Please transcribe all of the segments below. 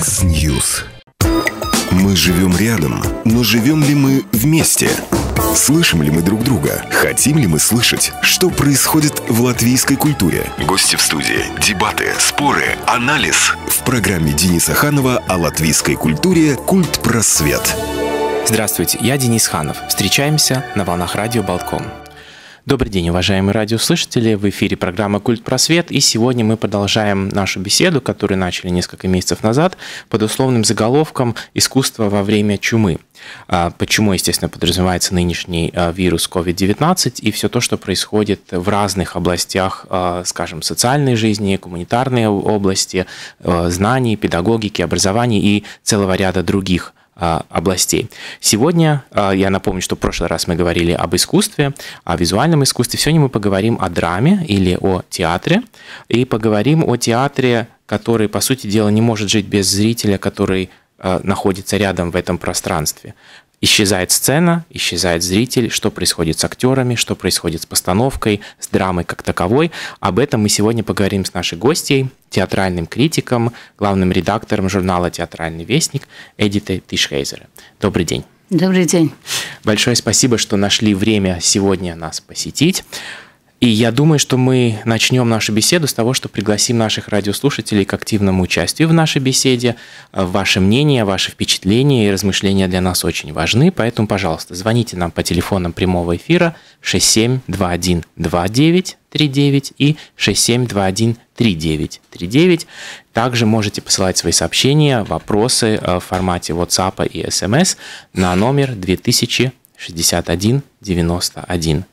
X-News. Мы живем рядом, но живем ли мы вместе? Слышим ли мы друг друга? Хотим ли мы слышать, что происходит в латвийской культуре? Гости в студии, дебаты, споры, анализ. В программе Дениса Ханова о латвийской культуре «Культпросвет». Здравствуйте, я Денис Ханов. Встречаемся на волнах радио «Балкон». Добрый день, уважаемые радиослушатели. В эфире программа «Культпросвет». И сегодня мы продолжаем нашу беседу, которую начали несколько месяцев назад, под условным заголовком «Искусство во время чумы». Под чумой, естественно, подразумевается нынешний вирус COVID-19 и все то, что происходит в разных областях, скажем, социальной жизни, гуманитарной области, знаний, педагогики, образования и целого ряда других областей. Сегодня, я напомню, что в прошлый раз мы говорили об искусстве, о визуальном искусстве. Сегодня мы поговорим о драме или о театре. И поговорим о театре, который, по сути дела, не может жить без зрителя, который находится рядом в этом пространстве. Исчезает сцена, исчезает зритель, что происходит с актерами, что происходит с постановкой, с драмой как таковой. Об этом мы сегодня поговорим с нашей гостьей, театральным критиком, главным редактором журнала «Театральный вестник» Эдитой Тишхейзере. Добрый день. Добрый день. Большое спасибо, что нашли время сегодня нас посетить. И я думаю, что мы начнем нашу беседу с того, что пригласим наших радиослушателей к активному участию в нашей беседе. Ваше мнение, ваши впечатления и размышления для нас очень важны, поэтому, пожалуйста, звоните нам по телефонам прямого эфира 67212939 и 67213939. Также можете посылать свои сообщения, вопросы в формате WhatsApp и SMS на номер 206191.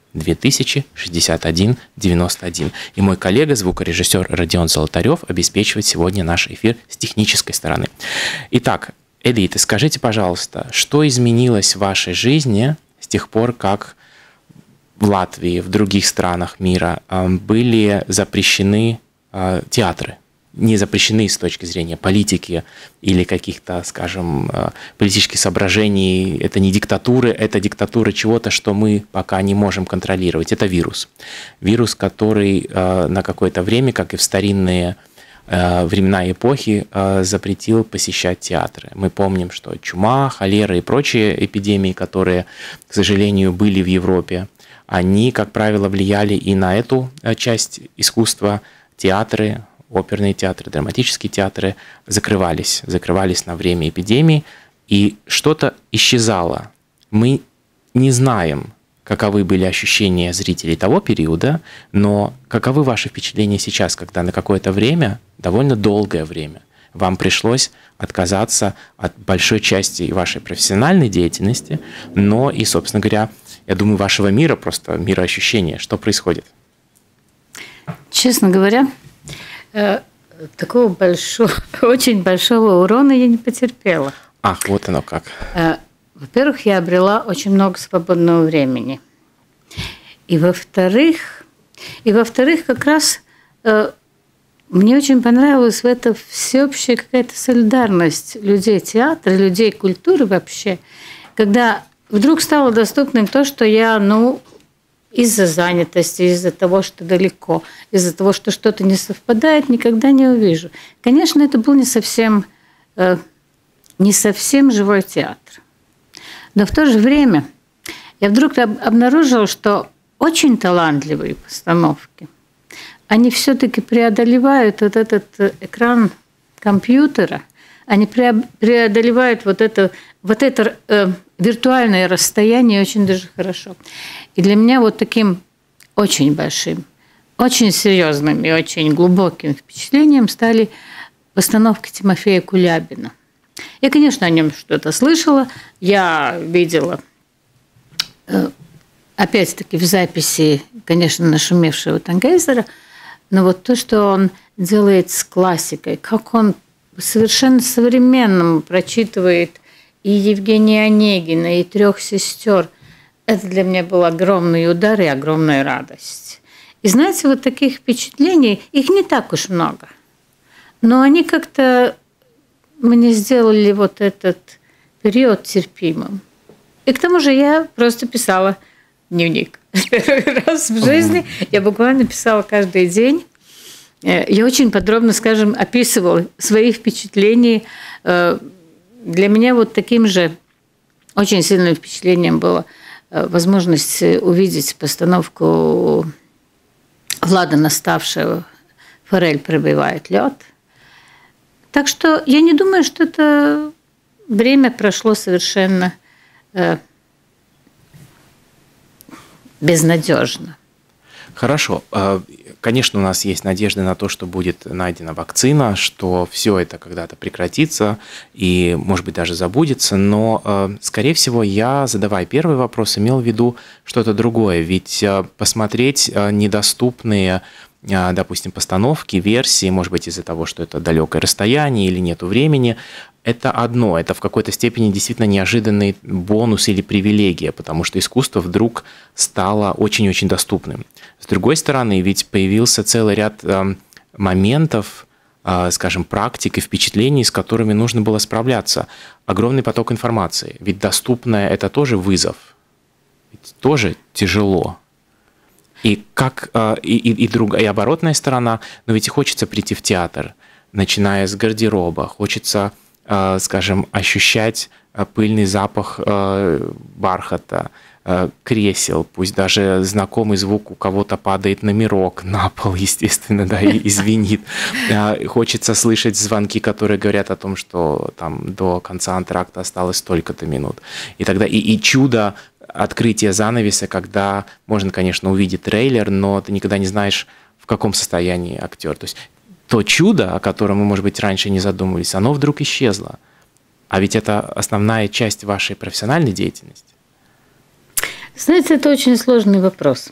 206191. И мой коллега, звукорежиссер Родион Золотарев, обеспечивает сегодня наш эфир с технической стороны. Итак, Эдита, скажите, пожалуйста, что изменилось в вашей жизни с тех пор, как в Латвии, в других странах мира были запрещены театры? Не запрещены с точки зрения политики или каких-то, скажем, политических соображений. Это не диктатуры, это диктатура чего-то, что мы пока не можем контролировать. Это вирус. Вирус, который на какое-то время, как и в старинные времена и эпохи, запретил посещать театры. Мы помним, что чума, холера и прочие эпидемии, которые, к сожалению, были в Европе, они, как правило, влияли и на эту часть искусства. Театры, оперные театры, драматические театры закрывались на время эпидемии, и что-то исчезало. Мы не знаем, каковы были ощущения зрителей того периода, но каковы ваши впечатления сейчас, когда на какое-то время, довольно долгое время, вам пришлось отказаться от большой части вашей профессиональной деятельности, но и, собственно говоря, я думаю, вашего мира, просто мира ощущения, что происходит? Честно говоря, такого очень большого урона я не потерпела. Ах, вот оно как. Во-первых, я обрела очень много свободного времени. И во-вторых, как раз мне очень понравилась в это всеобщая какая-то солидарность людей театра, людей культуры вообще, когда вдруг стало доступным то, что я, из-за занятости, из-за того, что далеко, из-за того, что что-то не совпадает, никогда не увижу. Конечно, это был не совсем живой театр. Но в то же время я вдруг обнаружила, что очень талантливые постановки, они все-таки преодолевают вот этот экран компьютера, они преодолевают вот это виртуальное расстояние очень даже хорошо. И для меня вот таким очень большим, очень серьезным и очень глубоким впечатлением стали постановки Тимофея Кулябина. Я, конечно, о нем что-то слышала, я видела, опять-таки, в записи, конечно, нашумевшего Тангейзера, но вот то, что он делает с классикой, как он совершенно современному прочитывает и Евгения Онегина, и «Трех сестер», это для меня был огромный удар и огромная радость. И знаете, вот таких впечатлений, их не так уж много, но они как-то мне сделали вот этот период терпимым. И к тому же я просто писала дневник. Первый раз в жизни я буквально писала каждый день. Я очень подробно, скажем, описывала свои впечатления. Для меня вот таким же очень сильным впечатлением было возможность увидеть постановку Влада Наставшего «Форель пробивает лед». Так что я не думаю, что это время прошло совершенно безнадежно. Хорошо. Конечно, у нас есть надежда на то, что будет найдена вакцина, что все это когда-то прекратится и, может быть, даже забудется. Но, скорее всего, я, задавая первый вопрос, имел в виду что-то другое. Ведь посмотреть недоступные, допустим, постановки, версии, может быть, из-за того, что это далекое расстояние или нету времени, это одно, это в какой-то степени действительно неожиданный бонус или привилегия, потому что искусство вдруг стало очень-очень доступным. С другой стороны, ведь появился целый ряд моментов, скажем, практик и впечатлений, с которыми нужно было справляться. Огромный поток информации, ведь доступное – это тоже вызов, ведь тоже тяжело. И как и оборотная сторона, но ведь и хочется прийти в театр, начиная с гардероба, хочется, скажем, ощущать пыльный запах бархата, кресел, пусть даже знакомый звук у кого-то падает номерок на пол, естественно, да, и звенит. Хочется слышать звонки, которые говорят о том, что там до конца антракта осталось столько-то минут. И тогда и чудо открытия занавеса, когда можно, конечно, увидеть трейлер, но ты никогда не знаешь, в каком состоянии актер. То есть то чудо, о котором мы, может быть, раньше не задумывались, оно вдруг исчезло. А ведь это основная часть вашей профессиональной деятельности. Знаете, это очень сложный вопрос.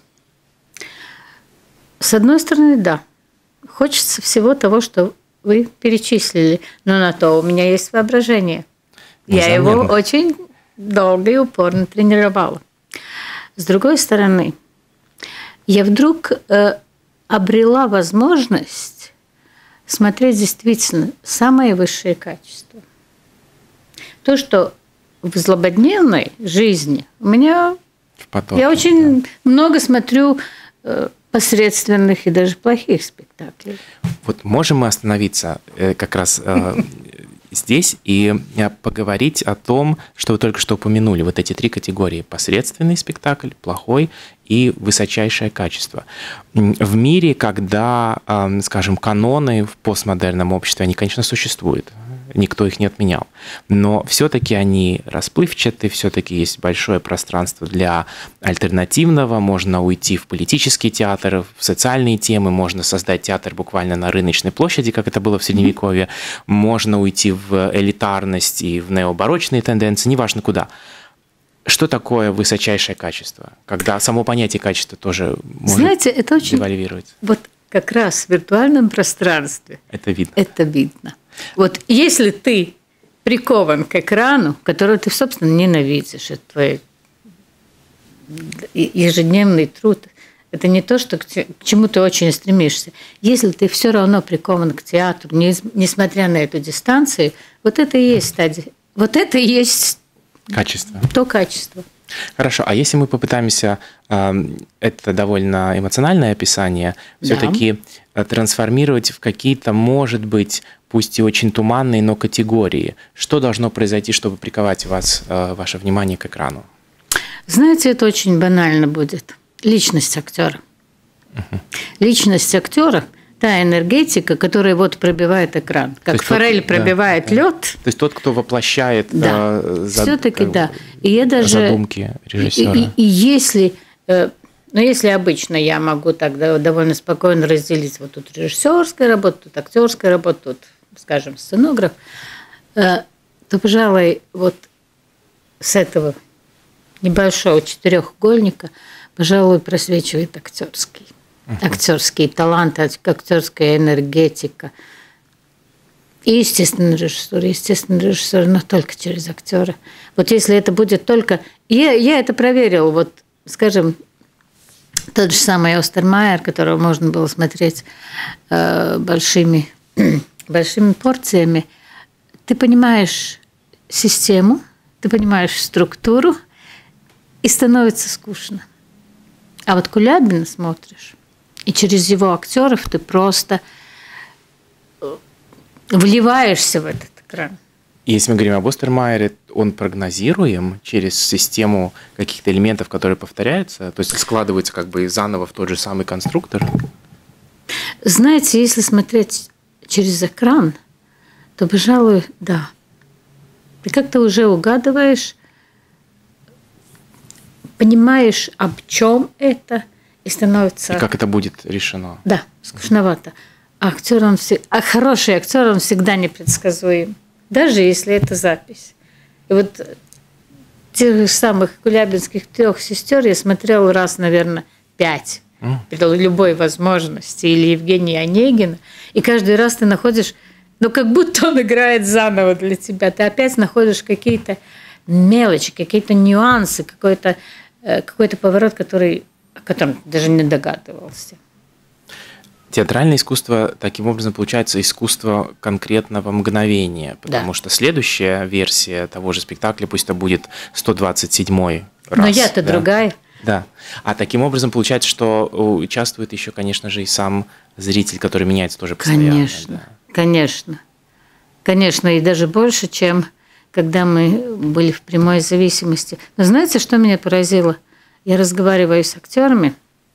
С одной стороны, да, хочется всего того, что вы перечислили, но на то у меня есть воображение. Я его очень долго и упорно тренировала. С другой стороны, я вдруг обрела возможность смотреть действительно самые высшие качества. То, что в злободневной жизни у меня... Потоке, я очень много смотрю посредственных и даже плохих спектаклей. Вот можем мы остановиться как раз здесь и поговорить о том, что вы только что упомянули, вот эти три категории: посредственный спектакль, плохой и высочайшее качество. В мире, когда, скажем, каноны в постмодерном обществе, они, конечно, существуют, никто их не отменял, но все-таки они расплывчаты, все-таки есть большое пространство для альтернативного, можно уйти в политический театр, в социальные темы, можно создать театр буквально на рыночной площади, как это было в Средневековье, можно уйти в элитарность и в необарочные тенденции, неважно куда. Что такое высочайшее качество, когда само понятие качества тоже может, знаете, это очень девальвируется? Вот как раз в виртуальном пространстве это видно. Это видно. Вот если ты прикован к экрану, который ты, собственно, ненавидишь, это твой ежедневный труд, это не то, что к чему ты очень стремишься. Если ты все равно прикован к театру, несмотря на эту дистанцию, вот это и есть стадия, вот это и есть качество. То качество. Хорошо, а если мы попытаемся, это довольно эмоциональное описание, все-таки трансформировать в какие-то, может быть, пусть и очень туманные, но категории, что должно произойти, чтобы приковать ваше внимание к экрану? Знаете, это очень банально будет. Личность актера. Личность актера, та энергетика, которая вот пробивает экран, как форель пробивает лед. То есть тот, кто воплощает все-таки да. И я даже задумки режиссера. И если, если обычно я могу тогда довольно спокойно разделить вот тут режиссерская работа, тут актерская работа, тут, скажем, сценограф, то, пожалуй, вот с этого небольшого четырехугольника, пожалуй, просвечивает актерский талант, актерская энергетика. И естественный режиссер, но только через актера. Вот если это будет только... Я это проверила, вот, скажем, тот же самый Остермайер, которого можно было смотреть большими порциями. Ты понимаешь систему, ты понимаешь структуру, и становится скучно. А вот Кулябина смотришь, и через его актеров ты просто вливаешься в этот экран. Если мы говорим об Остермайере, он прогнозируем через систему каких-то элементов, которые повторяются, то есть складываются как бы заново в тот же самый конструктор? Знаете, если смотреть через экран, то, пожалуй, да. Ты как-то уже угадываешь, понимаешь, об чем это, и становится... И как это будет решено? Да, скучновато. А хороший актер, он всегда непредсказуем. Даже если это запись. И вот тех самых кулябинских 3 сестер я смотрела раз, наверное, 5 при любой возможности. Или Евгения Онегина. И каждый раз ты находишь, как будто он играет заново для тебя. Ты опять находишь какие-то мелочи, какие-то нюансы, какой-то поворот, о котором ты даже не догадывался. Театральное искусство, таким образом, получается искусство конкретного мгновения, потому что следующая версия того же спектакля, пусть это будет 127-й раз. Но я-то другая. Да. А таким образом получается, что участвует еще, конечно же, и сам зритель, который меняется тоже постоянно. Конечно, конечно. Конечно, и даже больше, чем когда мы были в прямой зависимости. Но знаете, что меня поразило? Я разговариваю с актерами,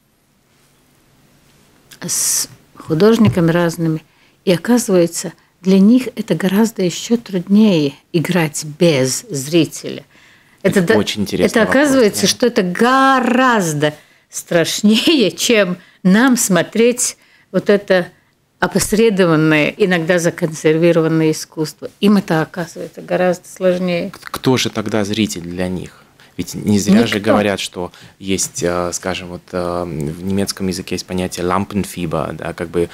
с художниками разными, и оказывается, для них это гораздо еще труднее играть без зрителя. Это очень интересно. Это оказывается, да, что это гораздо страшнее, чем нам смотреть вот это опосредованное, иногда законсервированное искусство. Им это оказывается гораздо сложнее. Кто же тогда зритель для них? Ведь не зря же говорят, что есть, скажем, в немецком языке есть понятие Lampenfieber, да, как бы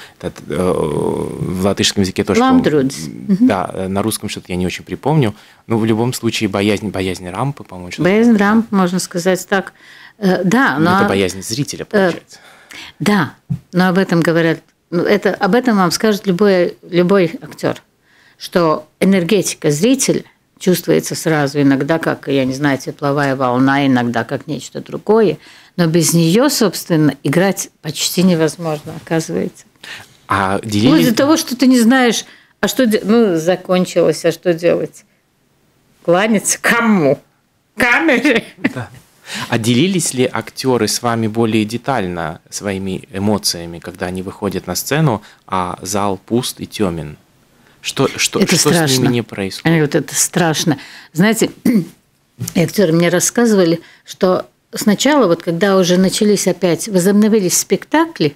в латышском языке тоже. Да, на русском что-то я не очень припомню. Но в любом случае боязнь рампы, по-моему. Боязнь рампы, можно сказать так. Да, но это боязнь зрителя, получается. Да, но об этом говорят. Об этом вам скажет любой актер, что энергетика зрителя чувствуется сразу, иногда как, я не знаю, тепловая волна, иногда как нечто другое, но без нее, собственно, играть почти невозможно, оказывается. Вплоть до того, что ты не знаешь, закончилось, а что делать? Кланяться кому? Камере? Да. А делились ли актеры с вами более детально своими эмоциями, когда они выходят на сцену, а зал пуст и темен? Что с ними не происходит? Вот это страшно. Знаете, актеры мне рассказывали, что сначала, вот когда уже начались опять, возобновились спектакли,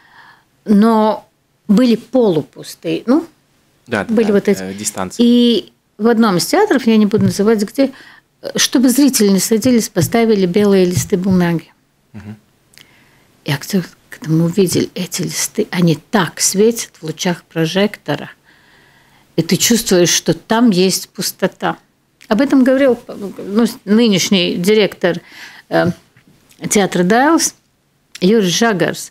но были полупустые. Были вот эти дистанции. И в одном из театров, я не буду называть где, чтобы зрители не садились, поставили белые листы бумаги. Угу. И актеры, когда мы увидели эти листы, они так светят в лучах прожектора, и ты чувствуешь, что там есть пустота. Об этом говорил нынешний директор театра Дайлс Юрий Жагарс,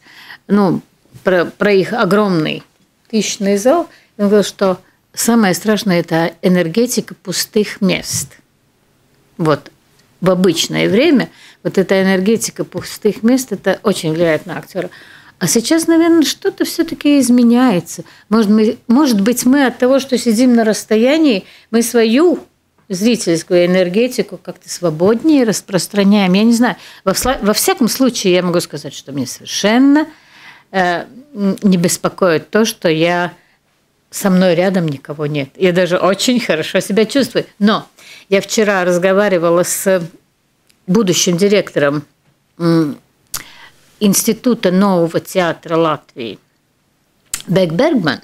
про их огромный тысячный зал. Он говорил, что самое страшное – это энергетика пустых мест. Вот в обычное время вот эта энергетика пустых мест – это очень влияет на актера. А сейчас, наверное, что-то все-таки изменяется. Может быть, мы от того, что сидим на расстоянии, мы свою зрительскую энергетику как-то свободнее распространяем. Я не знаю. Во всяком случае, я могу сказать, что мне совершенно не беспокоит то, что со мной рядом никого нет. Я даже очень хорошо себя чувствую. Но я вчера разговаривала с будущим директором Института нового театра Латвии Бек Бергман.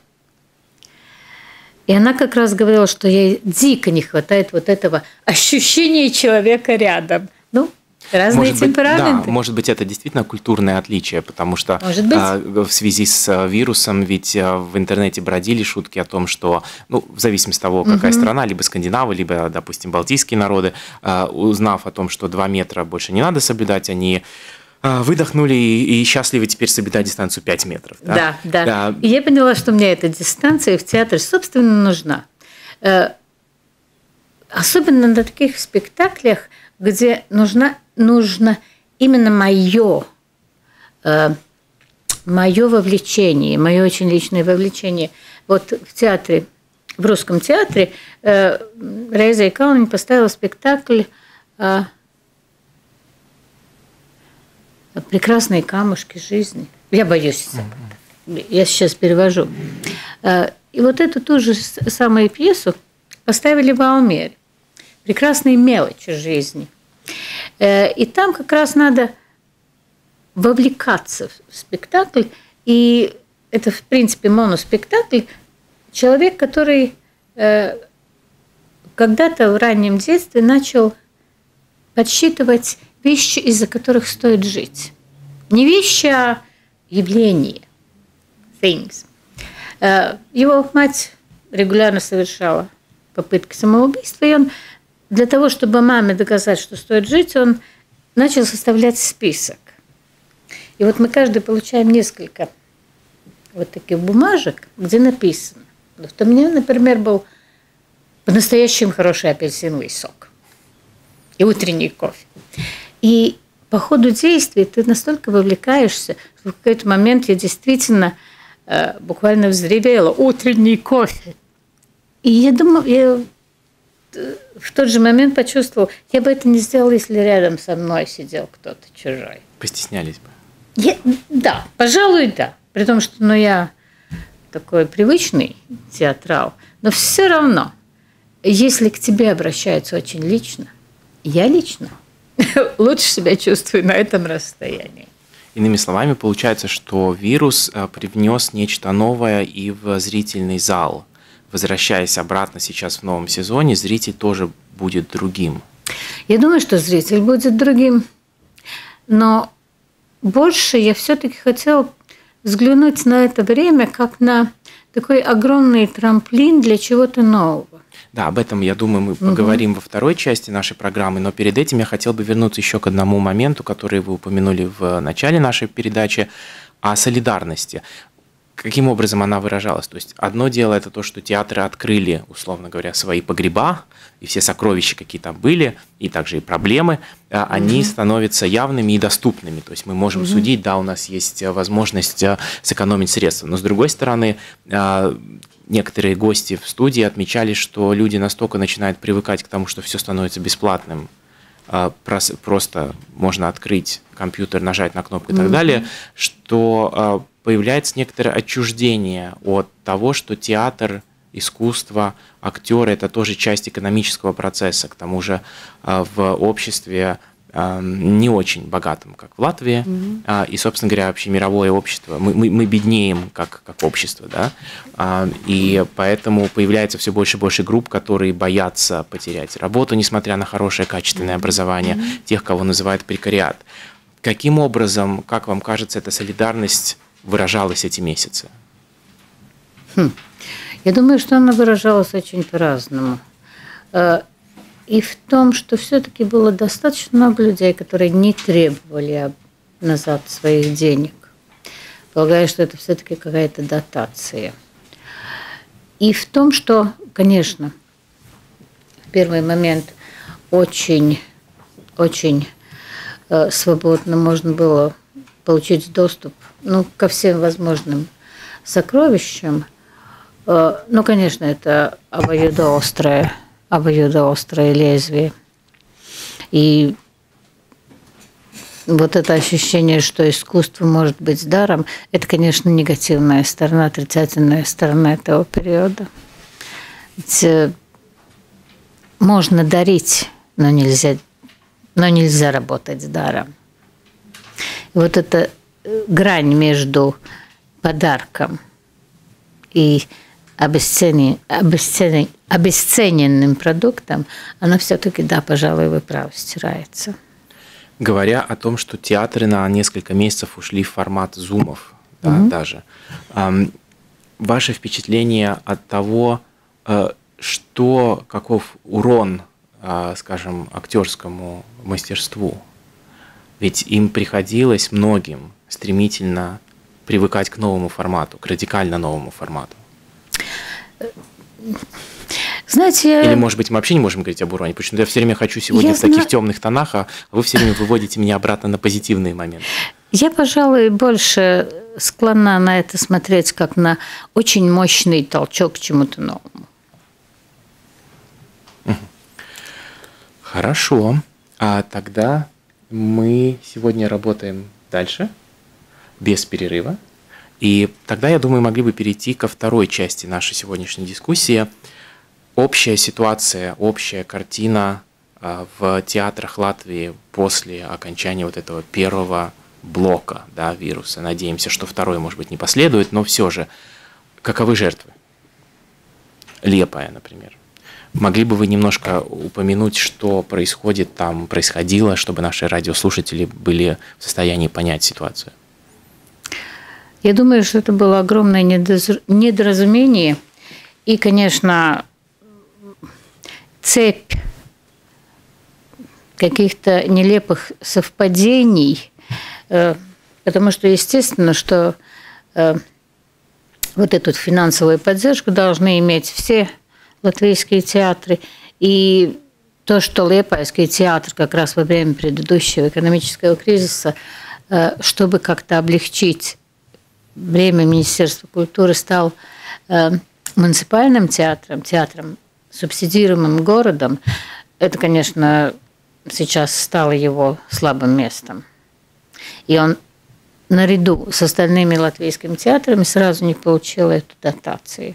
И она как раз говорила, что ей дико не хватает вот этого ощущения человека рядом. Разные темпераменты. Да, может быть, это действительно культурное отличие, потому что в связи с вирусом ведь в интернете бродили шутки о том, что, в зависимости от того, какая страна, либо скандинавы, либо, допустим, балтийские народы, узнав о том, что 2 метра больше не надо соблюдать, они выдохнули и счастливы теперь соблюдать дистанцию 5 метров. Да. И я поняла, что мне эта дистанция в театре, собственно, нужна. Особенно на таких спектаклях, где нужно именно мое вовлечение, мое очень личное вовлечение. Вот в театре в русском театре Рейза и Калнин поставила спектакль «Прекрасные камушки жизни». Я боюсь, я сейчас перевожу. И вот эту ту же самую пьесу поставили в Алмере. «Прекрасные мелочи жизни». И там как раз надо вовлекаться в спектакль. И это, в принципе, моноспектакль. Человек, который когда-то в раннем детстве начал подсчитывать вещи, из-за которых стоит жить. Не вещи, а явления. Things. Его мать регулярно совершала попытки самоубийства, и он для того, чтобы маме доказать, что стоит жить, он начал составлять список. И вот мы каждый получаем несколько вот таких бумажек, где написано. Вот у меня, например, был по-настоящему хороший апельсиновый сок и утренний кофе. И по ходу действий ты настолько вовлекаешься, что в какой-то момент я действительно буквально взревела: утренний кофе. И я думала, я в тот же момент почувствовала, я бы это не сделала, если рядом со мной сидел кто-то чужой. Постеснялись бы? Да, пожалуй, да. При том, что я такой привычный театрал, но все равно, если к тебе обращаются очень лично, я лично лучше себя чувствую на этом расстоянии. Иными словами, получается, что вирус привнес нечто новое и в зрительный зал. Возвращаясь обратно сейчас в новом сезоне, зритель тоже будет другим. Я думаю, что зритель будет другим. Но больше я все-таки хотела взглянуть на это время как на такой огромный трамплин для чего-то нового. Да, об этом, я думаю, мы поговорим во второй части нашей программы, но перед этим я хотел бы вернуться еще к одному моменту, который вы упомянули в начале нашей передачи, о солидарности. Каким образом она выражалась? То есть одно дело это то, что театры открыли, условно говоря, свои погреба, и все сокровища, какие там были, и также и проблемы, они становятся явными и доступными. То есть мы можем судить, да, у нас есть возможность сэкономить средства. Но с другой стороны, некоторые гости в студии отмечали, что люди настолько начинают привыкать к тому, что все становится бесплатным, просто можно открыть компьютер, нажать на кнопку и так далее, что появляется некоторое отчуждение от того, что театр, искусство, актеры – это тоже часть экономического процесса. К тому же в обществе не очень богатым, как в Латвии, и, собственно говоря, вообще мировое общество. Мы беднеем как общество, да? И поэтому появляется все больше и больше групп, которые боятся потерять работу, несмотря на хорошее качественное образование, тех, кого называют прекариат. Каким образом, как вам кажется, эта солидарность выражалась эти месяцы? Я думаю, что она выражалась очень по-разному. И в том, что все-таки было достаточно много людей, которые не требовали назад своих денег. Полагаю, что это все-таки какая-то дотация. И в том, что, конечно, в первый момент очень свободно можно было получить доступ ко всем возможным сокровищам. Ну, конечно, это обоюдоострое лезвие. И вот это ощущение, что искусство может быть даром, это, конечно, негативная сторона, отрицательная сторона этого периода. Ведь можно дарить, но нельзя работать с даром. И вот эта грань между подарком и обесцененным продуктом, она все-таки, да, пожалуй, вы правы, стирается. Говоря о том, что театры на несколько месяцев ушли в формат зумов, да, даже. Ваше впечатление от того, каков урон, скажем, актерскому мастерству? Ведь им приходилось многим стремительно привыкать к новому формату, к радикально новому формату. Знаете, или, может быть, мы вообще не можем говорить об уроне, потому что я все время хочу сегодня в таких темных тонах, а вы все время выводите меня обратно на позитивные моменты. Я, пожалуй, больше склонна на это смотреть как на очень мощный толчок к чему-то новому. Хорошо. А тогда мы сегодня работаем дальше, без перерыва. И тогда, я думаю, могли бы перейти ко второй части нашей сегодняшней дискуссии. Общая ситуация, общая картина в театрах Латвии после окончания вот этого первого блока, да, вируса. Надеемся, что второй, может быть, не последует, но все же, каковы жертвы? Лепая, например. Могли бы вы немножко упомянуть, что происходило, чтобы наши радиослушатели были в состоянии понять ситуацию? Я думаю, что это было огромное недоразумение. И, конечно, цепь каких-то нелепых совпадений, потому что, естественно, что вот эту финансовую поддержку должны иметь все латвийские театры. И то, что Лиепайский театр как раз во время предыдущего экономического кризиса, чтобы как-то облегчить бремя Министерства культуры, стал муниципальным театром, театром, субсидируемым городом, это, конечно, сейчас стало его слабым местом. И он наряду с остальными латвийскими театрами сразу не получил эту дотацию.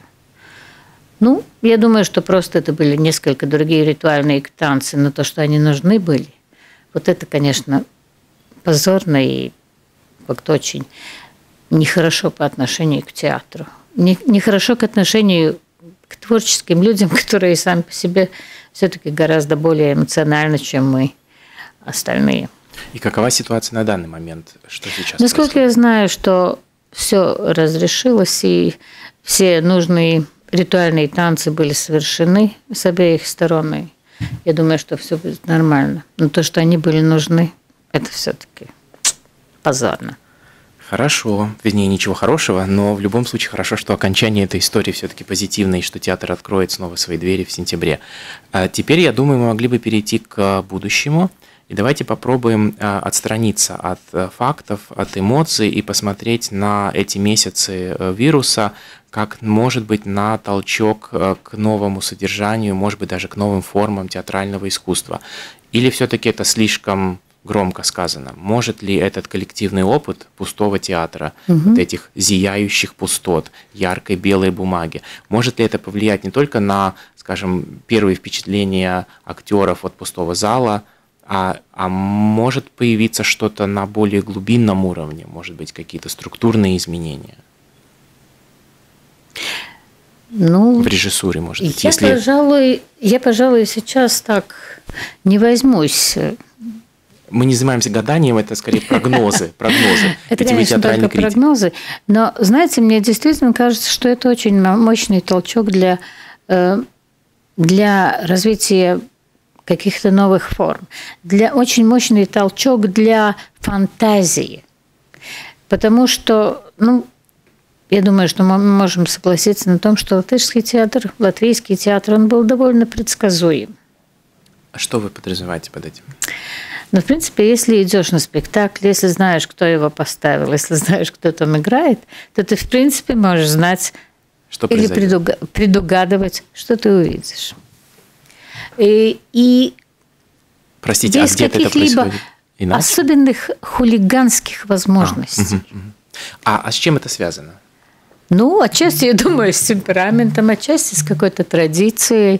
Ну, я думаю, что просто это были несколько другие ритуальные танцы, но то, что они нужны были, вот это, конечно, позорно и как-то очень нехорошо по отношению к театру. Нехорошо к отношению к творческим людям, которые сами по себе все-таки гораздо более эмоциональны, чем мы остальные. И какова ситуация на данный момент? Что сейчас Насколько происходит? я знаю, что все разрешилось, и все нужные ритуальные танцы были совершены с обеих сторон. Я думаю, что все будет нормально. Но то, что они были нужны, это все-таки позорно. Хорошо, вернее, ничего хорошего, но в любом случае хорошо, что окончание этой истории все-таки позитивное, и что театр откроет снова свои двери в сентябре. А теперь, я думаю, мы могли бы перейти к будущему. И давайте попробуем отстраниться от фактов, от эмоций и посмотреть на эти месяцы вируса, как, может быть, на толчок к новому содержанию, может быть, даже к новым формам театрального искусства. Или все-таки это слишком громко сказано? Может ли этот коллективный опыт пустого театра, вот этих зияющих пустот, яркой белой бумаги, может ли это повлиять не только на, скажем, первые впечатления актеров от пустого зала, а может появиться что-то на более глубинном уровне, может быть, какие-то структурные изменения? Ну, в режиссуре, может быть? Я, пожалуй, сейчас так не возьмусь. Мы не занимаемся гаданием, это скорее прогнозы. Это, конечно, только прогнозы. Но, знаете, мне действительно кажется, что это очень мощный толчок для развития каких-то новых форм. Очень мощный толчок для фантазии. Потому что, я думаю, что мы можем согласиться на том, что латвийский театр, он был довольно предсказуем. А что вы подразумеваете под этим? В принципе, если идешь на спектакль, если знаешь, кто его поставил, если знаешь, кто там играет, то ты, в принципе, можешь знать что или предугадывать, что ты увидишь. Простите, а где-то это происходит иначе? Особенных хулиганских возможностей. А с чем это связано? Отчасти, я думаю, с темпераментом, отчасти с какой-то традицией,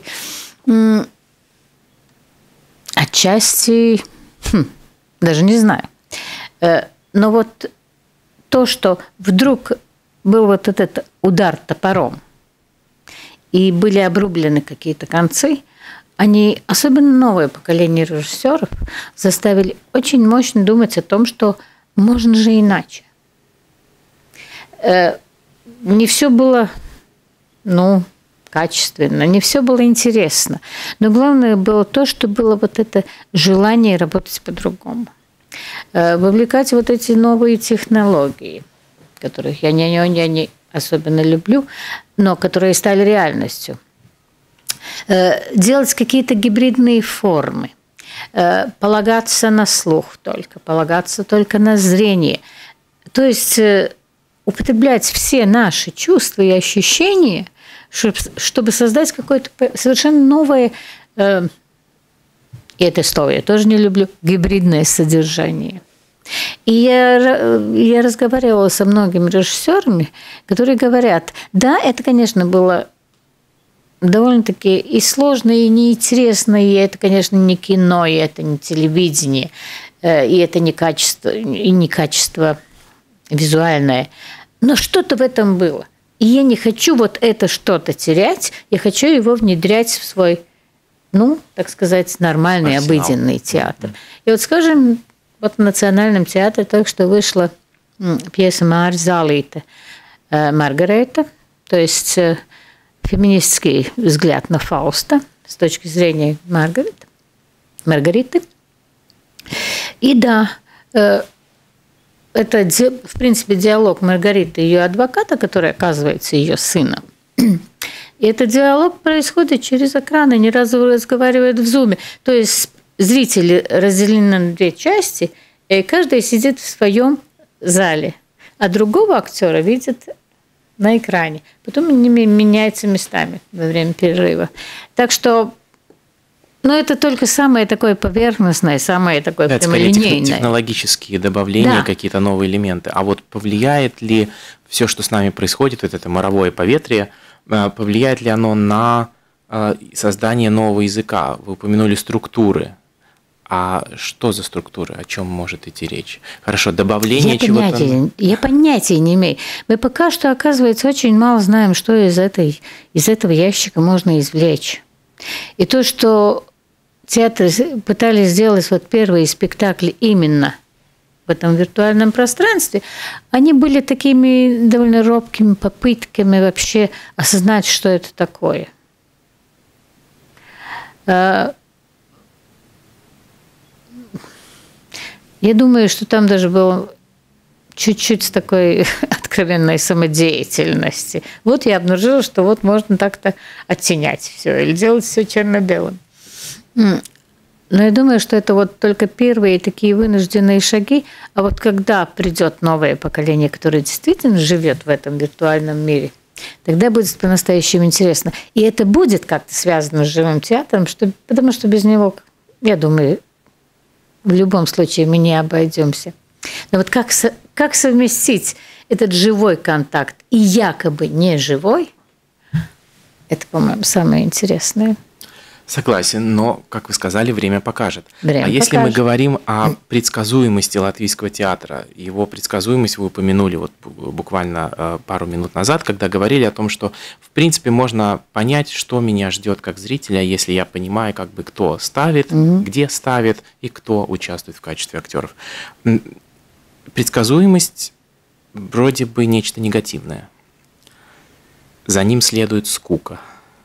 отчасти, даже не знаю. Но вот то, что вдруг был вот этот удар топором, и были обрублены какие-то концы, они, особенно новое поколение режиссеров, заставили очень мощно думать о том, что можно же иначе. Не все было, качественно, не все было интересно. Но главное было то, что было вот это желание работать по-другому. Вовлекать вот эти новые технологии, которых я не особенно люблю, но которые стали реальностью. Делать какие-то гибридные формы, полагаться на слух только, полагаться только на зрение. То есть употреблять все наши чувства и ощущения, чтобы создать какое-то совершенно новое и это слово я тоже не люблю, гибридное содержание. И я разговаривала со многими режиссерами, которые говорят, да, это, конечно, было довольно-таки и сложно, и неинтересно, и это, конечно, не кино, и это не телевидение, и это не качество визуальное. Но что-то в этом было. И я не хочу вот это что-то терять, я хочу его внедрять в свой, так сказать, нормальный, обыденный театр. И вот, скажем, вот в Национальном театре только что вышла пьеса Māris Zālīte «Маргарета», то есть феминистский взгляд на Фауста с точки зрения Маргариты. И да, это, в принципе, диалог Маргариты и ее адвоката, который оказывается ее сыном. И этот диалог происходит через экран, они разговаривают в зуме. То есть зрители разделены на две части, и каждый сидит в своем зале, а другого актера видит на экране. Потом они меняются местами во время перерыва. Так что, это только самое такое поверхностное, самое такое прямолинейное. Технологические добавления, какие-то новые элементы. А вот повлияет ли все, что с нами происходит, вот это моровое поветрие, повлияет ли оно на создание нового языка? Вы упомянули структуры. А что за структуры? О чем может идти речь? Хорошо, добавление чего-то. Я понятия не имею. Мы пока что, оказывается, очень мало знаем, что из этого ящика можно извлечь. И то, что театры пытались сделать первые спектакли именно в этом виртуальном пространстве, они были такими довольно робкими попытками вообще осознать, что это такое. Я думаю, что там даже было чуть-чуть с такой откровенной самодеятельности. Вот я обнаружила, что вот можно так-то оттенять все или делать все черно-белым. Но я думаю, что это вот только первые такие вынужденные шаги, а вот когда придет новое поколение, которое действительно живет в этом виртуальном мире, тогда будет по-настоящему интересно. И это будет как-то связано с живым театром, потому что без него, я думаю, в любом случае мы не обойдемся. Но вот как совместить этот живой контакт и якобы не живой, это, по-моему, самое интересное. Согласен, но, как вы сказали, время покажет. Время если покажет. Мы говорим о предсказуемости латвийского театра, его предсказуемость вы упомянули буквально пару минут назад, когда говорили о том, что, в принципе, можно понять, что меня ждет как зрителя, если я понимаю, кто ставит, где ставит и кто участвует в качестве актеров. Предсказуемость вроде бы нечто негативное. За ним следует скука.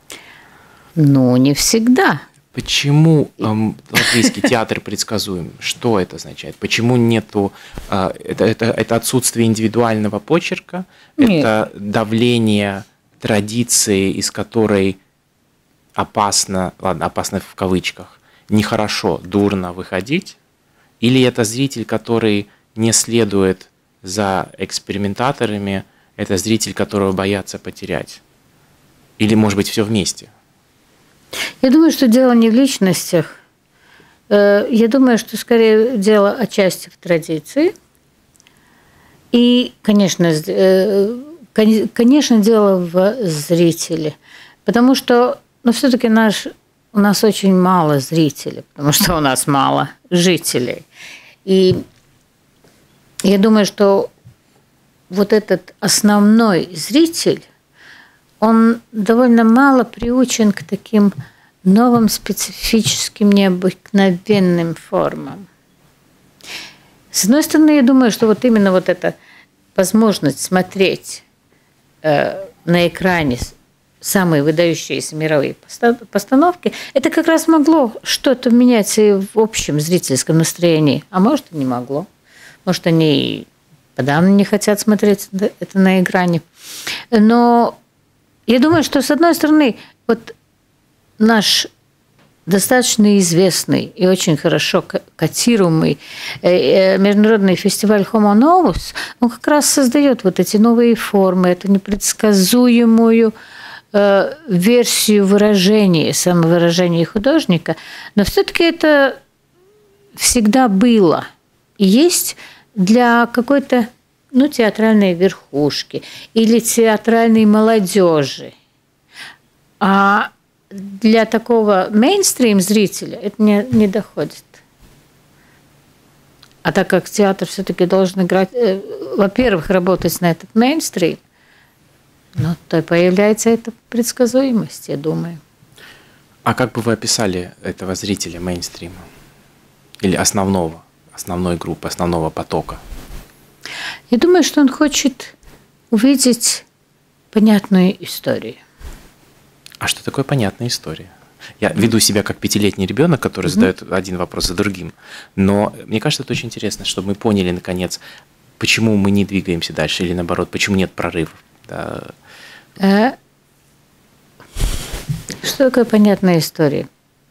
Не всегда. Почему латвийский театр предсказуем? Что это означает? Почему нету... Это отсутствие индивидуального почерка? Нет. Это давление традиции, из которой опасно в кавычках, нехорошо, дурно выходить? Или это зритель, который не следует за экспериментаторами, это зритель, которого боятся потерять? Или, может быть, все вместе? Я думаю, что дело не в личностях. Я думаю, что скорее дело отчасти в традиции. И, конечно, дело в зрителе. Потому что все-таки у нас очень мало зрителей, потому что у нас мало жителей. И я думаю, что вот этот основной зритель, он довольно мало приучен к таким новым, специфическим, необыкновенным формам. С одной стороны, я думаю, что вот именно вот эта возможность смотреть на экране самые выдающиеся мировые постановки, это как раз могло что-то менять и в общем зрительском настроении. А может, и не могло. Может, они подавно не хотят смотреть это на экране. Но я думаю, что, с одной стороны, вот наш достаточно известный и очень хорошо котируемый международный фестиваль Homo Novus, он как раз создает вот эти новые формы, эту непредсказуемую версию выражения, самовыражения художника, но все-таки это всегда было и есть для какой-то театральной верхушки или театральной молодежи. А для такого мейнстрим зрителя это не доходит. А так как театр все-таки должен играть, во-первых, работать на этот мейнстрим, то появляется эта предсказуемость, я думаю. А как бы вы описали этого зрителя мейнстрима? Или основной группы, основного потока? Я думаю, что он хочет увидеть понятную историю. А что такое понятная история? Я веду себя как 5-летний ребенок, который задает один вопрос за другим. Но мне кажется, это очень интересно, чтобы мы поняли, наконец, почему мы не двигаемся дальше, или наоборот, почему нет прорывов. Да. Что такое понятная история?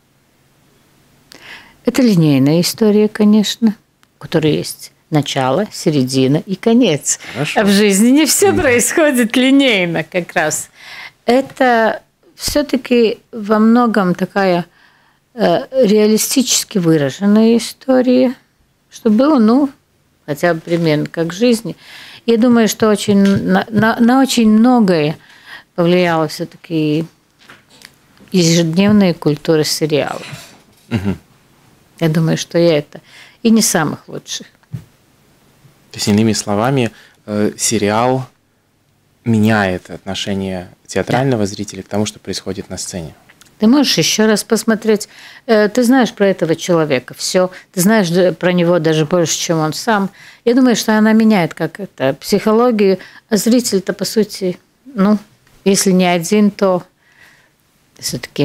Это линейная история, конечно, у которой есть начало, середина и конец. Хорошо. А в жизни не все происходит линейно как раз. Это все-таки во многом такая реалистически выраженная история, что было, хотя бы примерно как в жизни. Я думаю, что на очень многое повлияла все-таки ежедневная культура сериала. Угу. Я думаю, что это и не самых лучших. То есть, иными словами, сериал меняет отношение театрального зрителя к тому, что происходит на сцене. Ты можешь еще раз посмотреть. Ты знаешь про этого человека все. Ты знаешь про него даже больше, чем он сам. Я думаю, что она меняет психологию. А зритель-то, по сути, если не один, то все-таки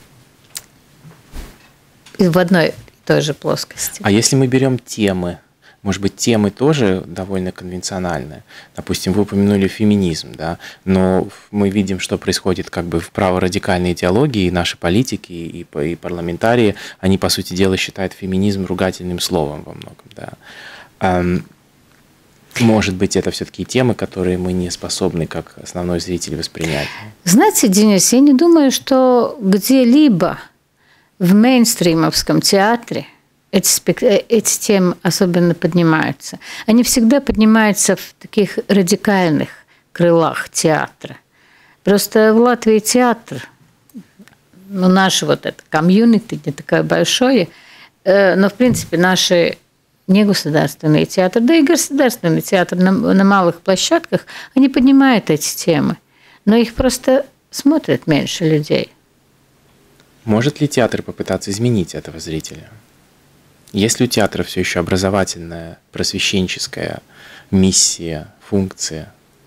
в одной и той же плоскости. А если мы берем темы, может быть, темы тоже довольно конвенциональные. Допустим, вы упомянули феминизм, да, но мы видим, что происходит в праворадикальной идеологии, и наши политики, и парламентарии, они, по сути дела, считают феминизм ругательным словом во многом, да. Может быть, это все-таки темы, которые мы не способны, как основной зритель, воспринять. Знаете, Денис, я не думаю, что где-либо в мейнстримовском театре эти темы особенно поднимаются. Они всегда поднимаются в таких радикальных крылах театра. Просто в Латвии театр, наше это комьюнити не такое большое, но, в принципе, наши негосударственные театры, да и государственный театр на малых площадках, они поднимают эти темы, но их просто смотрят меньше людей. Может ли театр попытаться изменить этого зрителя? Есть ли у театра все еще образовательная, просвещенческая миссия, функция?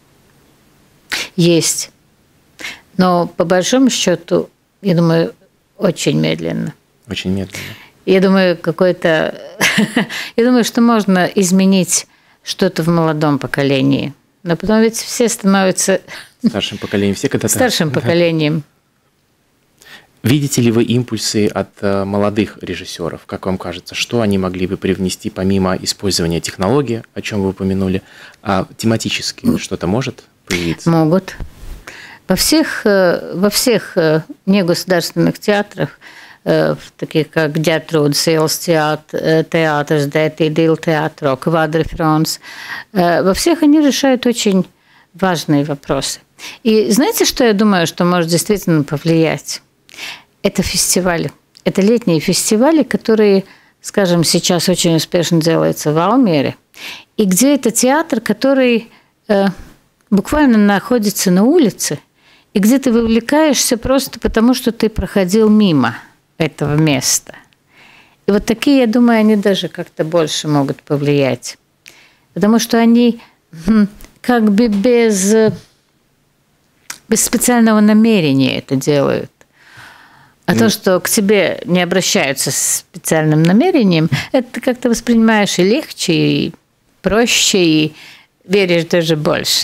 Есть. Но по большому счету, я думаю, очень медленно. Очень медленно. Я думаю, я думаю, что можно изменить что-то в молодом поколении. Но потом ведь все становятся старшим поколением. Все когда-то... Старшим поколением. Видите ли вы импульсы от молодых режиссеров? Как вам кажется, что они могли бы привнести помимо использования технологий, о чем вы упомянули, а тематически что-то может появиться? Могут. Во всех негосударственных театрах, таких как Ģertrūdes ielas театр, Дētī Dīla театр, Квадри Франс, во всех они решают очень важные вопросы. И знаете, что я думаю, что может действительно повлиять? Это фестивали. Это летние фестивали, которые, скажем, сейчас очень успешно делаются в Алмере. И где это театр, который буквально находится на улице, и где ты вовлекаешься просто потому, что ты проходил мимо этого места. И вот такие, я думаю, они даже как-то больше могут повлиять. Потому что они как бы без специального намерения это делают. А то, что к тебе не обращаются с специальным намерением, это ты как-то воспринимаешь и легче, и проще, и веришь даже больше.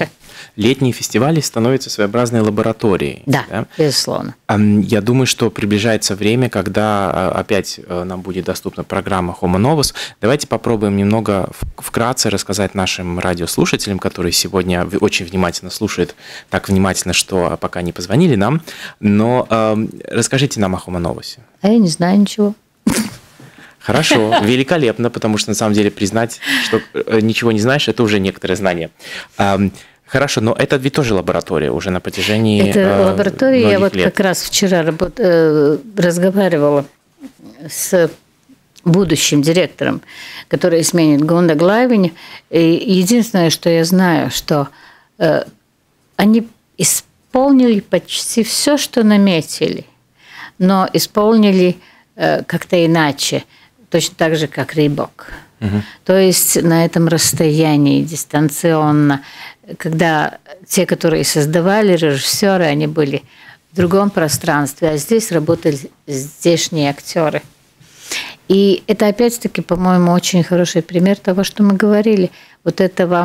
летние фестивали становятся своеобразной лабораторией. Да, безусловно. Я думаю, что приближается время, когда опять нам будет доступна программа Homo Novus. Давайте попробуем немного вкратце рассказать нашим радиослушателям, которые сегодня очень внимательно слушают, так внимательно, что пока не позвонили нам. Но расскажите нам о Homo Novus. А я не знаю ничего. Хорошо, великолепно, потому что на самом деле признать, что ничего не знаешь, это уже некоторое знание. Хорошо, но это ведь тоже лаборатория уже на протяжении Это лаборатория, я вот лет. как раз вчера разговаривала с будущим директором, который сменит Гунда Глайвини. И единственное, что я знаю, что они исполнили почти все, что наметили, но исполнили как-то иначе, точно так же, как Рейбок. То есть на этом расстоянии, дистанционно, когда те, которые создавали, режиссеры, они были в другом пространстве, а здесь работали здешние актеры. И это опять-таки, по-моему, очень хороший пример того, что мы говорили, вот этого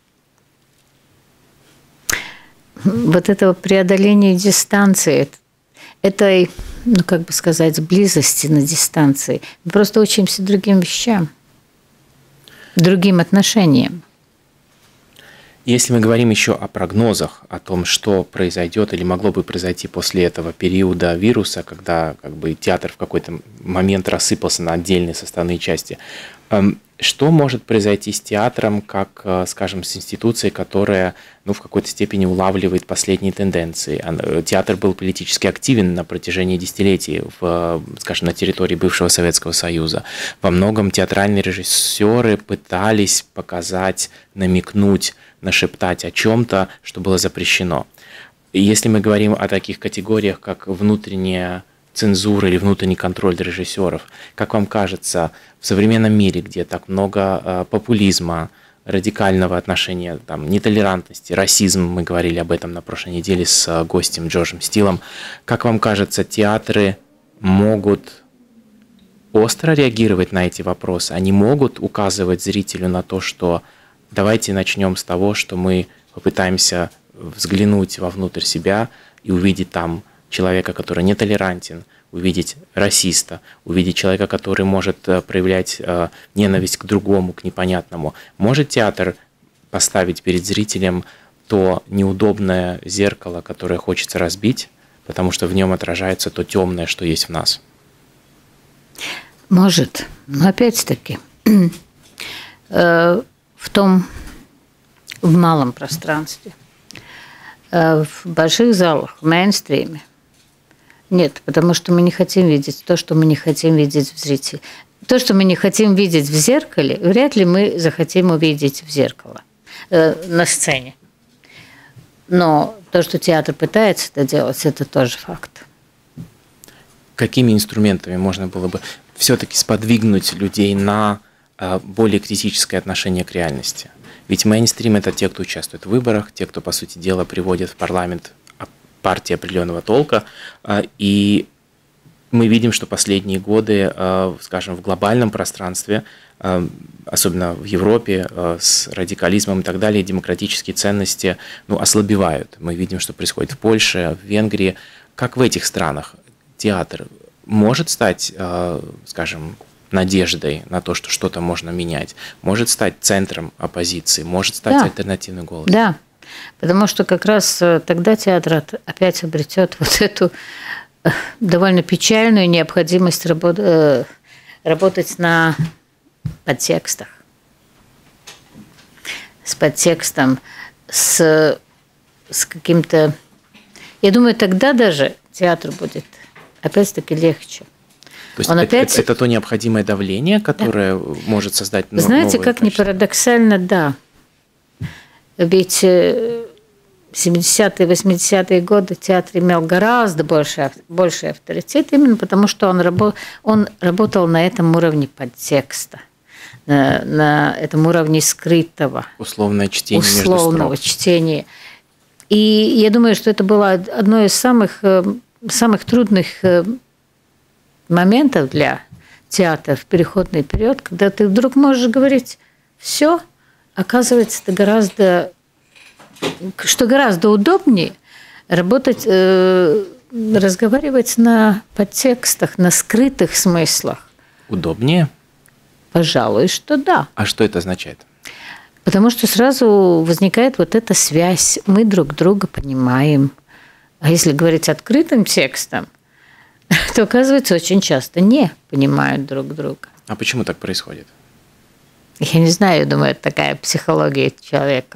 преодоления дистанции, этой, ну, как бы сказать, близости на дистанции. Мы просто учимся другим вещам, другим отношениям. Если мы говорим еще о прогнозах, о том, что произойдет или могло бы произойти после этого периода вируса, когда как бы театр в какой-то момент рассыпался на отдельные составные части, что может произойти с театром, как, скажем, с институцией, которая, ну, в какой-то степени улавливает последние тенденции? Театр был политически активен на протяжении десятилетий, скажем, на территории бывшего Советского Союза. Во многом театральные режиссеры пытались показать, намекнуть, нашептать о чем-то, что было запрещено. И если мы говорим о таких категориях, как внутренняя цензура или внутренний контроль режиссеров, как вам кажется, в современном мире, где так много популизма, радикального отношения, там, нетолерантности, расизм, мы говорили об этом на прошлой неделе с гостем Джорджем Стилом, как вам кажется, театры могут остро реагировать на эти вопросы? Они могут указывать зрителю на то, что давайте начнем с того, что мы попытаемся взглянуть вовнутрь себя и увидеть там человека, который нетолерантен, увидеть расиста, увидеть человека, который может проявлять ненависть к другому, к непонятному. Может театр поставить перед зрителем то неудобное зеркало, которое хочется разбить, потому что в нем отражается то темное, что есть в нас? Может, но опять-таки в малом пространстве, в больших залах, в мейнстриме. Нет, потому что мы не хотим видеть то, что мы не хотим видеть в зрителе. То, что мы не хотим видеть в зеркале, вряд ли мы захотим увидеть в зеркало на сцене. Но то, что театр пытается это делать, это тоже факт. Какими инструментами можно было бы все-таки сподвигнуть людей на более критическое отношение к реальности? Ведь мейнстрим – это те, кто участвует в выборах, те, кто, по сути дела, приводит в парламент партии определенного толка. И мы видим, что последние годы, скажем, в глобальном пространстве, особенно в Европе, с радикализмом и так далее, демократические ценности ослабевают. Мы видим, что происходит в Польше, в Венгрии. Как в этих странах театр может стать, скажем, надеждой на то, что что-то можно менять, может стать центром оппозиции, может стать альтернативный голос? Да, потому что как раз тогда театр опять обретет вот эту довольно печальную необходимость работать на подтекстах. С подтекстом, с каким-то... Я думаю, тогда даже театру будет опять-таки легче. То есть это то необходимое давление, которое может создать новое. Знаете, как ни парадоксально, да. Ведь 70-е, 80-е годы театр имел гораздо больший авторитет, именно потому что он работал на этом уровне подтекста, на этом уровне скрытого. Условное чтение условного между строк. чтения. И я думаю, что это было одно из самых трудных моментов для театра в переходный период, когда ты вдруг можешь говорить все, оказывается, это гораздо что гораздо удобнее работать, разговаривать на подтекстах, на скрытых смыслах. Удобнее? Пожалуй, что да. А что это означает? Потому что сразу возникает вот эта связь, мы друг друга понимаем. А если говорить открытым текстом, то, оказывается, очень часто не понимают друг друга. А почему так происходит? Я не знаю, я думаю, это такая психология человека.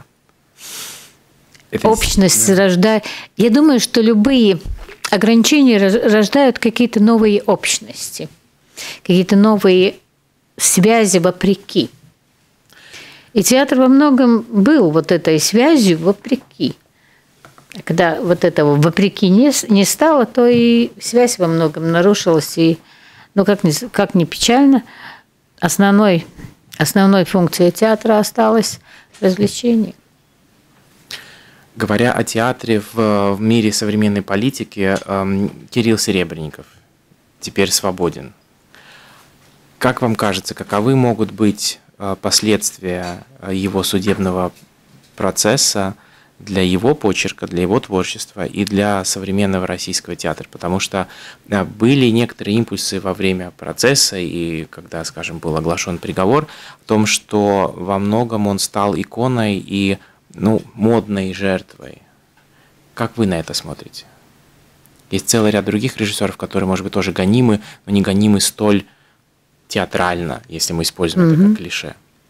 Общность рождает. Я думаю, что любые ограничения рождают какие-то новые общности, какие-то новые связи вопреки. И театр во многом был вот этой связью вопреки. Когда вот этого вопреки не стало, то и связь во многом нарушилась. И, ну, как ни печально, основной функцией театра осталось развлечение. Говоря о театре в мире современной политики, Кирилл Серебренников теперь свободен. Как вам кажется, каковы могут быть последствия его судебного процесса для его почерка, для его творчества и для современного российского театра? Потому что были некоторые импульсы во время процесса и когда, скажем, был оглашен приговор, о том, что во многом он стал иконой и модной жертвой. Как вы на это смотрите? Есть целый ряд других режиссеров, которые, может быть, тоже гонимы, но не гонимы столь театрально, если мы используем это как клише.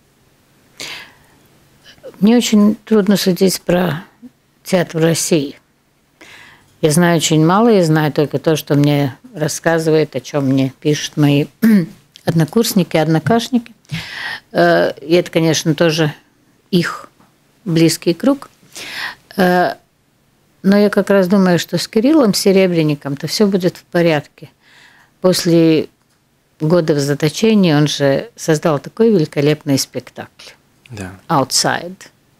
Мне очень трудно судить про театр в России. Я знаю очень мало, я знаю только то, что мне рассказывают, о чем мне пишут мои однокурсники, однокашники. И это, конечно, тоже их близкий круг. Но я как раз думаю, что с Кириллом Серебренником-то все будет в порядке. После года в заточении он же создал такой великолепный спектакль. Да. Outside.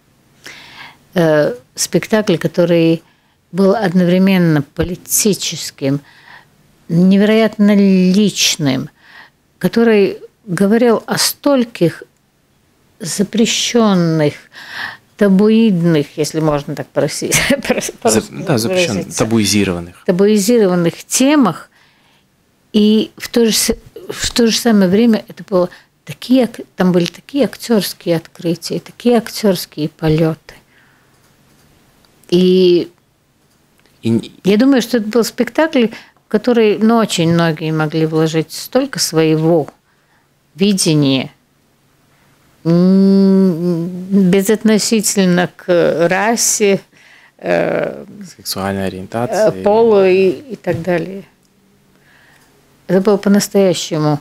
Спектакль, который был одновременно политическим, невероятно личным, который говорил о стольких запрещенных, табуидных, если можно так табуизированных темах, и в то же самое время это было там были такие актерские открытия, такие актерские полеты. И я думаю, что это был спектакль, в который очень многие могли вложить столько своего видения, безотносительно к расе, сексуальной ориентации, полу и так далее. Это был по-настоящему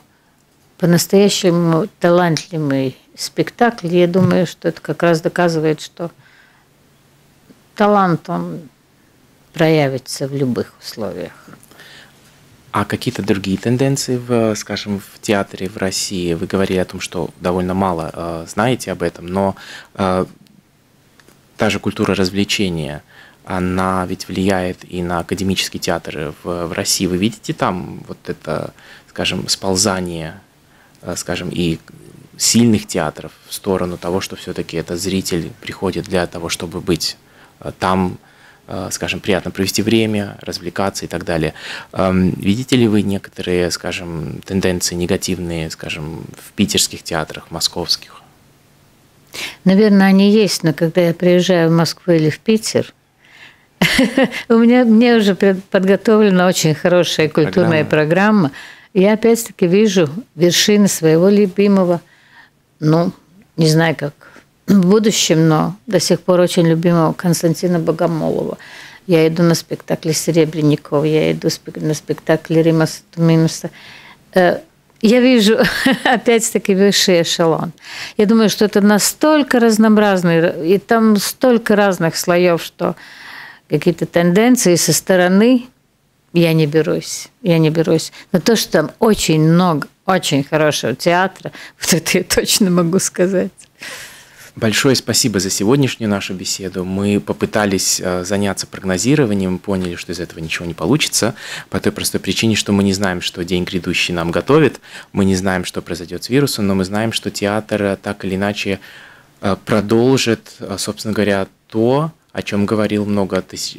талантливый спектакль. Я думаю, что это как раз доказывает, что талант, он проявится в любых условиях. А какие-то другие тенденции, скажем, в театре в России? Вы говорили о том, что довольно мало знаете об этом, но та же культура развлечения, она ведь влияет и на академический театр в России. Вы видите там вот это, скажем, сползание, скажем, и сильных театров в сторону того, что все-таки этот зритель приходит для того, чтобы быть там, скажем, приятно провести время, развлекаться и так далее. Видите ли вы некоторые, скажем, тенденции негативные, скажем, в питерских театрах, московских? Наверное, они есть, но когда я приезжаю в Москву или в Питер, мне уже подготовлена очень хорошая культурная программа. Я опять-таки вижу вершины своего любимого, не знаю, как в будущем, но до сих пор очень любимого Константина Богомолова. Я иду на спектакли Серебренникова, я иду на спектакли Римаса Туминуса. Я вижу, опять-таки, высший эшелон. Я думаю, что это настолько разнообразный, и там столько разных слоев, что какие-то тенденции со стороны я не берусь. Но то, что там очень много, очень хорошего театра, вот это я точно могу сказать. Большое спасибо за сегодняшнюю нашу беседу. Мы попытались заняться прогнозированием, поняли, что из этого ничего не получится, по той простой причине, что мы не знаем, что день грядущий нам готовит, мы не знаем, что произойдет с вирусом, но мы знаем, что театр так или иначе продолжит, собственно говоря, то, о чем говорил много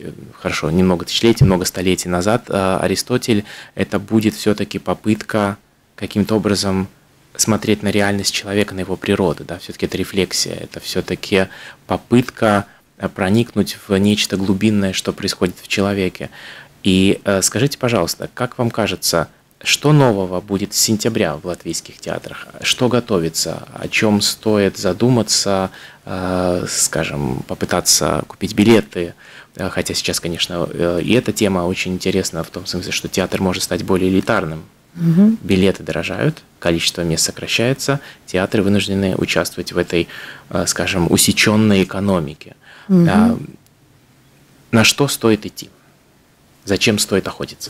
столетий назад Аристотель. Это будет все-таки попытка каким-то образом смотреть на реальность человека, на его природу. Да? Все-таки это рефлексия, это все-таки попытка проникнуть в нечто глубинное, что происходит в человеке. И скажите, пожалуйста, как вам кажется, что нового будет с сентября в латвийских театрах? Что готовится? О чем стоит задуматься, скажем, попытаться купить билеты? Хотя сейчас, конечно, и эта тема очень интересна в том смысле, что театр может стать более элитарным. Билеты дорожают, количество мест сокращается, театры вынуждены участвовать в этой, скажем, усеченной экономике. На что стоит идти? Зачем стоит охотиться?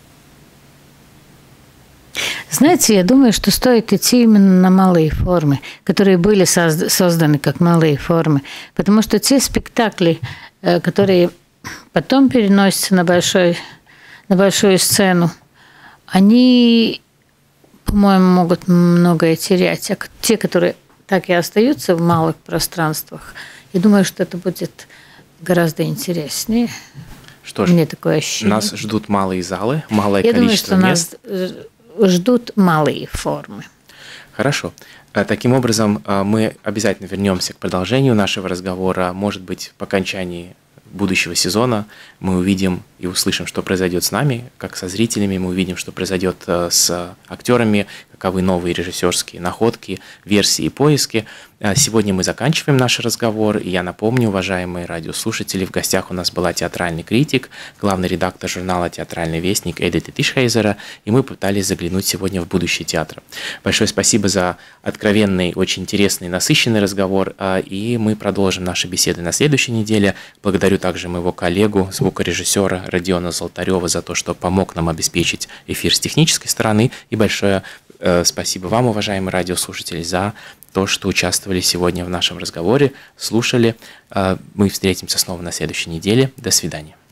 Знаете, я думаю, что стоит идти именно на малые формы, которые были созданы как малые формы. Потому что те спектакли, которые потом переносятся на большую сцену, они, по-моему, могут многое терять. А те, которые так и остаются в малых пространствах, я думаю, что это будет гораздо интереснее. Что ж, мне такое ощущение. Нас ждут малые залы, малое я количество думаю, мест. Нас ждут малые формы. Хорошо. Таким образом, мы обязательно вернемся к продолжению нашего разговора. Может быть, по окончании будущего сезона мы увидим и услышим, что произойдет с нами, как со зрителями, мы увидим, что произойдет с актерами, каковы новые режиссерские находки, версии и поиски. Сегодня мы заканчиваем наш разговор, и я напомню, уважаемые радиослушатели, в гостях у нас была театральный критик, главный редактор журнала «Театральный вестник» Эдита Тишхейзера, и мы пытались заглянуть сегодня в будущее театра. Большое спасибо за откровенный, очень интересный, насыщенный разговор, и мы продолжим наши беседы на следующей неделе. Благодарю также моего коллегу, звукорежиссера Родиона Золотарева за то, что помог нам обеспечить эфир с технической стороны, и большое спасибо вам, уважаемые радиослушатели, за то, что участвовали сегодня в нашем разговоре, слушали. Мы встретимся снова на следующей неделе. До свидания.